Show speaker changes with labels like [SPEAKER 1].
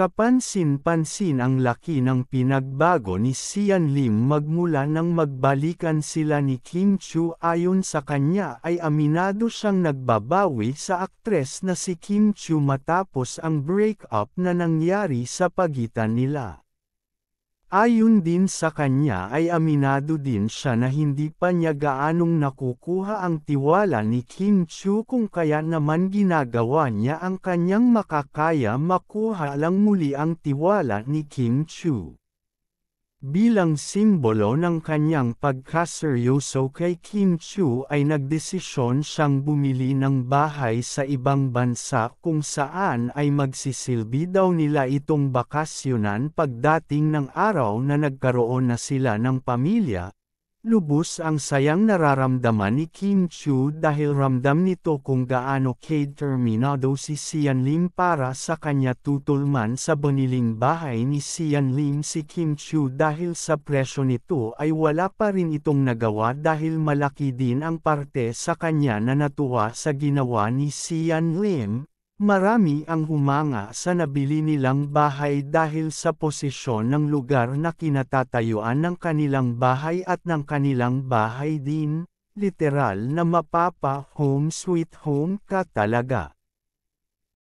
[SPEAKER 1] Kapansin-pansin ang laki ng pinagbago ni Sian Lim magmula nang magbalikan sila ni Kim Chu. Ayon sa kanya ay aminado siyang nagbabawi sa aktres na si Kim Chu matapos ang breakup na nangyari sa pagitan nila. Ayon din sa kanya ay aminado din siya na hindi pa niya gaanong nakukuha ang tiwala ni Kim Chu kung kaya naman ginagawa niya ang kanyang makakaya makuha lang muli ang tiwala ni Kim Chu. Bilang simbolo ng kanyang pagkaseryoso kay Kim Chu ay nagdesisyon siyang bumili ng bahay sa ibang bansa kung saan ay magsisilbi daw nila itong bakasyonan pagdating ng araw na nagkaroon na sila ng pamilya. Lubos ang sayang nararamdaman ni Kim Chu dahil ramdam nito kung gaano determinado si Sian Lim para sa kanya. Tutulman sa biniling bahay ni Sian Lim si Kim Chu dahil sa presyo nito ay wala pa rin itong nagawa dahil malaki din ang parte sa kanya na natuwa sa ginawa ni Sian Lim. Marami ang humanga sa nabili nilang bahay dahil sa posisyon ng lugar na kinatatayuan ng kanilang bahay at ng kanilang bahay din, literal na mapapa-home sweet home ka talaga.